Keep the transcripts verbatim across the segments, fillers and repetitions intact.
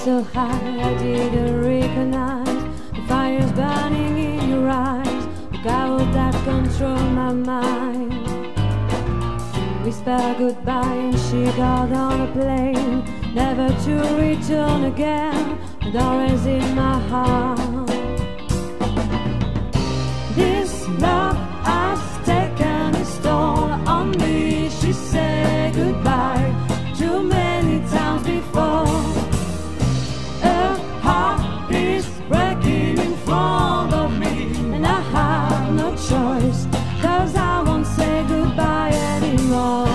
so high I didn't recognize the fire's burning in your eyes, the cloud that control my mind. We spelled goodbye and she got on a plane, never to return again, but always in my heart. This love has taken its toll on me. She said goodbye too many times before. Her heart is breaking in front of me, and I have no choice, 'cause I won't say goodbye anymore.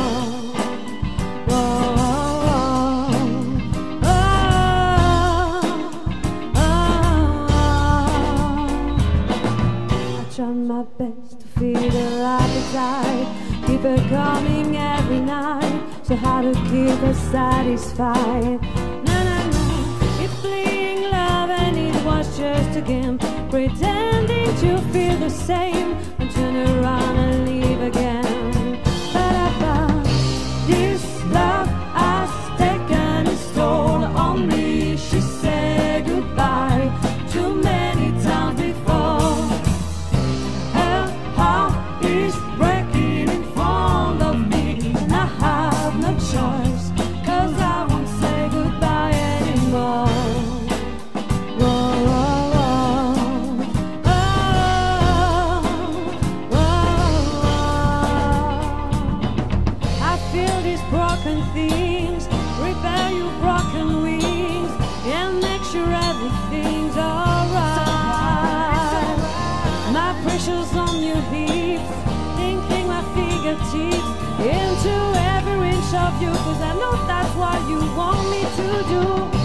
My best to feed her appetite, keep her coming every night, so how to keep her satisfied. No, no, no, it's fleeing love and it was just a game, pretending to feel the same and turn around and leave again. But this love has taken its toll on me. She said goodbye too many times before. Is breaking in front of me, and I have no choice, 'cause I won't say goodbye anymore. Whoa, whoa, whoa. Oh, whoa, whoa. I feel these broken things, repair your broken wings, and make sure everything's alright. My precious on your hips, thinking my fingertips into every inch of you, 'cause I know that's what you want me to do.